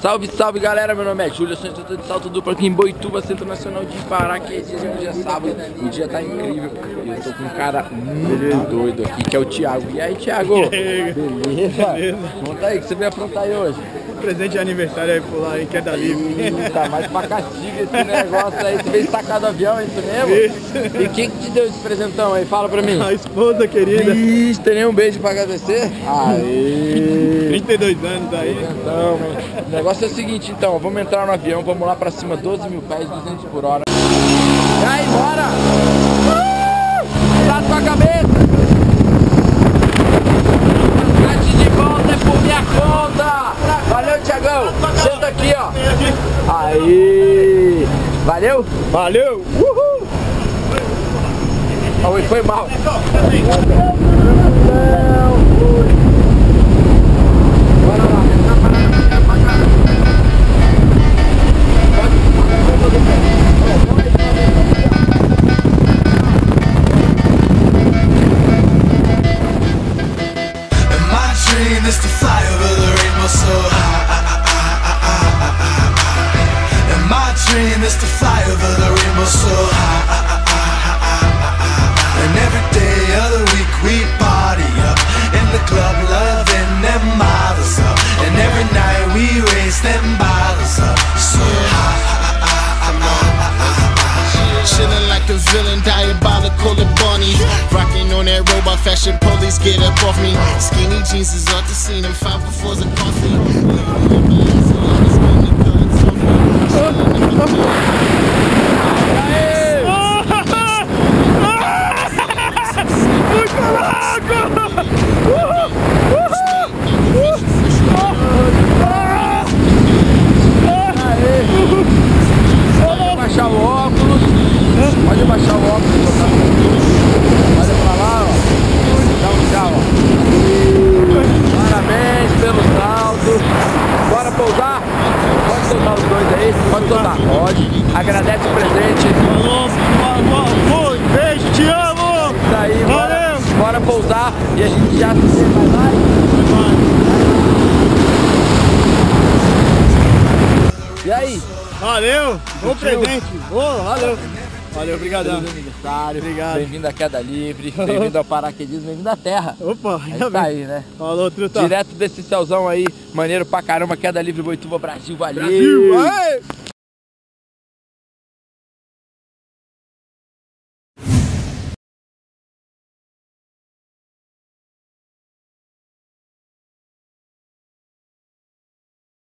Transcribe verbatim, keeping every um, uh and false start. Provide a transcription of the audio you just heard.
Salve, salve galera, meu nome é Júlio, eu sou instrutor de salto duplo aqui em Boituva, Centro Nacional de Paraquedismo. Hoje é sábado, o dia tá incrível e eu tô com um cara muito doido aqui, que é o Thiago. E aí, Thiago? Beleza? Beleza? Conta aí, o que você veio aprontar aí hoje? Um presente de aniversário aí por lá em queda livre. Tá mais pra castigo esse negócio aí. Você veio sacar do avião, é isso mesmo? Isso. E quem que te deu esse presentão aí? Fala pra mim. A esposa querida. Ixi, tem nem um beijo pra agradecer? Aê! trinta e dois anos aí. Presentão, o negócio é o seguinte, então, vamos entrar no avião, vamos lá pra cima, doze mil pés, duzentos por hora. E aí, bora! Uh! Lado com a cabeça! Bate de volta é por minha conta! Valeu, Thiagão! Senta aqui, ó! Aí! Valeu? Valeu! Uhul! Oh, foi mal! Bora lá! Is to fly over the rainbow so high. And my dream is to fly over the rainbow so high. And every day of the week we party up in the club, loving them models up. And every night we raise them bottles up so high. Chillin' like a villain, diabolical and bunny. Rockin' on that robot fashion, police get up off me. Skinny jeans is off the scene and five befores a coffee. Pode baixar o óculos. Pode baixar o óculos. Olha pra lá, ó. Dá um tchau, ó. Parabéns pelo salto. Bora pousar? Pode soltar os dois aí? Pode soltar. Pode. Agradece o presente. Falou, falou, beijo, te amo! Isso aí, bora, valeu! Bora pousar e a gente já se vê. Vai lá. E aí? Valeu! Bom presente! Oh, valeu! Valeu, obrigadão. Feliz aniversário, obrigado. Bem-vindo à queda livre, bem-vindo ao paraquedismo, bem-vindo à terra. Opa, É isso aí, né? Falou, truta. Direto desse céuzão aí, maneiro pra caramba, queda livre Boituva, Brasil, valeu! Brasil! Aê!